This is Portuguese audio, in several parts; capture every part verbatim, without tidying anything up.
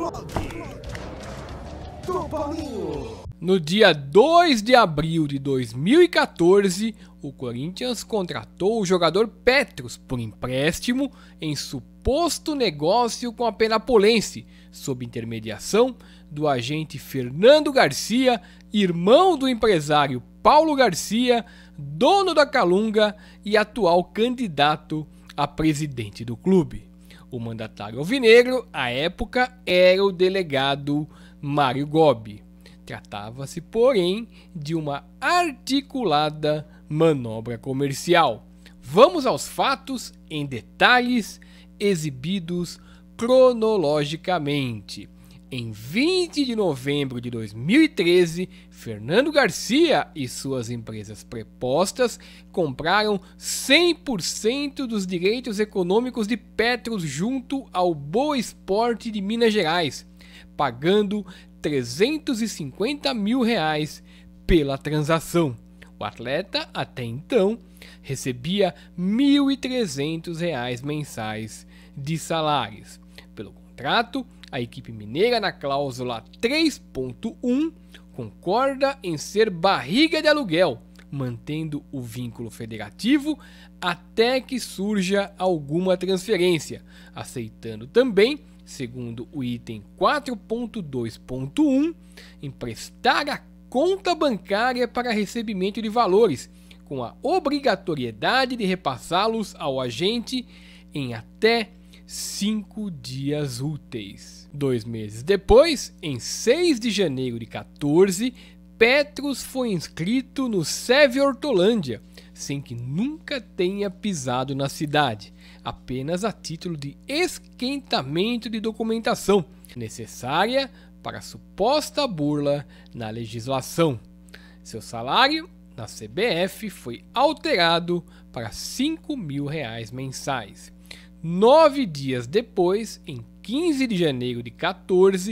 do Paulinho. No dia dois de abril de dois mil e quatorze, o Corinthians contratou o jogador Petros por empréstimo em suposto negócio com a Penapolense, sob intermediação do agente Fernando Garcia, irmão do empresário Paulo Garcia, dono da Calunga e atual candidato a presidente do clube. O mandatário alvinegro, à época, era o delegado Mário Gobi. Tratava-se, porém, de uma articulada manobra comercial. Vamos aos fatos em detalhes exibidos cronologicamente. Em vinte de novembro de dois mil e treze, Fernando Garcia e suas empresas prepostas compraram cem por cento dos direitos econômicos de Petros junto ao Boa Esporte de Minas Gerais, pagando trezentos e cinquenta mil reais pela transação. O atleta, até então, recebia mil e trezentos reais mensais de salários. Pelo contrato, a equipe mineira, na cláusula três ponto um, concorda em ser barriga de aluguel, mantendo o vínculo federativo até que surja alguma transferência, aceitando também, segundo o item quatro ponto dois ponto um, emprestar a conta bancária para recebimento de valores, com a obrigatoriedade de repassá-los ao agente em até cinco dias úteis. Dois meses depois, em seis de janeiro de quatorze, Petros foi inscrito no S E V Hortolândia, sem que nunca tenha pisado na cidade, apenas a título de esquentamento de documentação, necessária para a suposta burla na legislação. Seu salário na C B F foi alterado para cinco mil reais mensais. Nove dias depois, em quinze de janeiro de quatorze,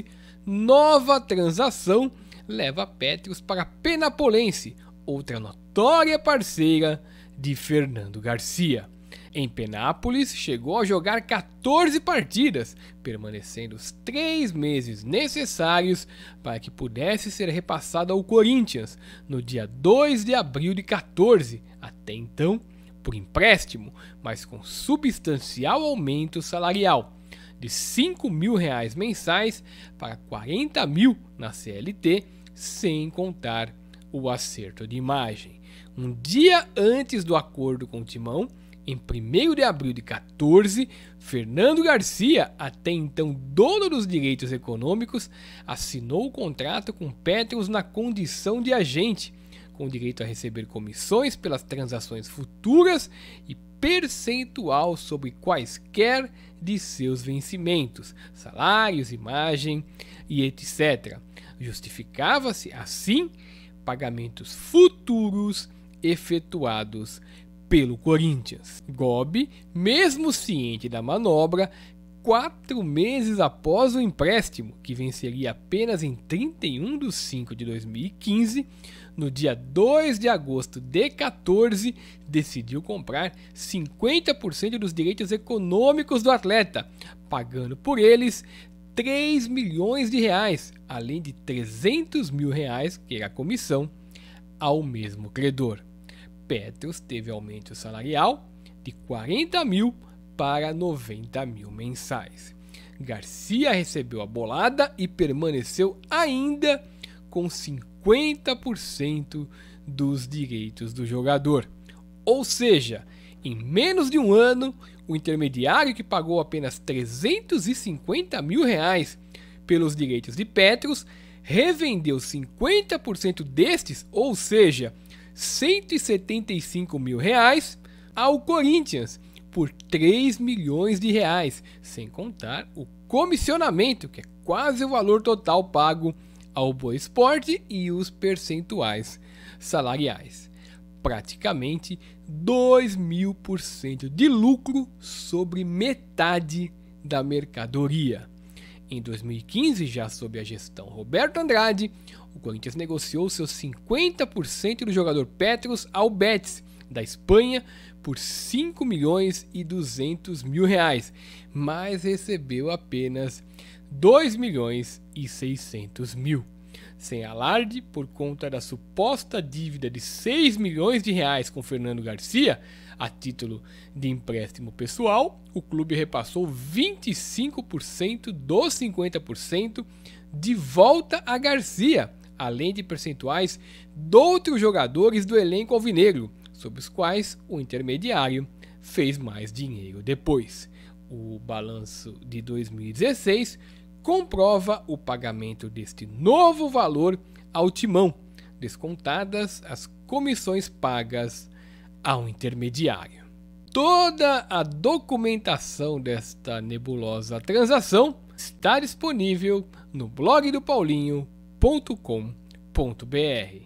nova transação leva Petros para a Penapolense, outra notória parceira de Fernando Garcia. Em Penápolis, chegou a jogar quatorze partidas, permanecendo os três meses necessários para que pudesse ser repassado ao Corinthians no dia dois de abril de quatorze, até então por empréstimo, mas com substancial aumento salarial, de cinco mil reais mensais para quarenta mil na C L T, sem contar o acerto de imagem. Um dia antes do acordo com o Timão, em primeiro de abril de quatorze, Fernando Garcia, até então dono dos direitos econômicos, assinou o contrato com Petros na condição de agente, com direito a receber comissões pelas transações futuras e percentual sobre quaisquer de seus vencimentos, salários, imagem e etcétera. Justificava-se, assim, pagamentos futuros efetuados pelo Corinthians. Gobi, mesmo ciente da manobra, quatro meses após o empréstimo, que venceria apenas em trinta e um de cinco de dois mil e quinze, no dia dois de agosto de quatorze, decidiu comprar cinquenta por cento dos direitos econômicos do atleta, pagando por eles três milhões de reais, além de trezentos mil reais, que era a comissão, ao mesmo credor. Petros teve aumento salarial de quarenta mil para noventa mil mensais. Garcia recebeu a bolada e permaneceu ainda com cinquenta por cento dos direitos do jogador. Ou seja, em menos de um ano, o intermediário que pagou apenas trezentos e cinquenta mil reais pelos direitos de Petros revendeu cinquenta por cento destes, ou seja, cento e setenta e cinco mil reais, ao Corinthians por três milhões de reais, sem contar o comissionamento, que é quase o valor total pago ao Boa Esporte, e os percentuais salariais. Praticamente dois mil por cento de lucro sobre metade da mercadoria. Em dois mil e quinze, já sob a gestão Roberto Andrade, o Corinthians negociou seus cinquenta por cento do jogador Petros ao Betis, da Espanha, por cinco milhões e duzentos mil reais, mas recebeu apenas dois milhões e seiscentos mil. Sem alarde, por conta da suposta dívida de seis milhões de reais com Fernando Garcia, a título de empréstimo pessoal, o clube repassou vinte e cinco por cento dos cinquenta por cento de volta a Garcia, além de percentuais de outros jogadores do elenco alvinegro, sobre os quais o intermediário fez mais dinheiro depois. O balanço de dois mil e dezesseis comprova o pagamento deste novo valor ao Timão, descontadas as comissões pagas ao intermediário. Toda a documentação desta nebulosa transação está disponível no blog do paulinho ponto com ponto br.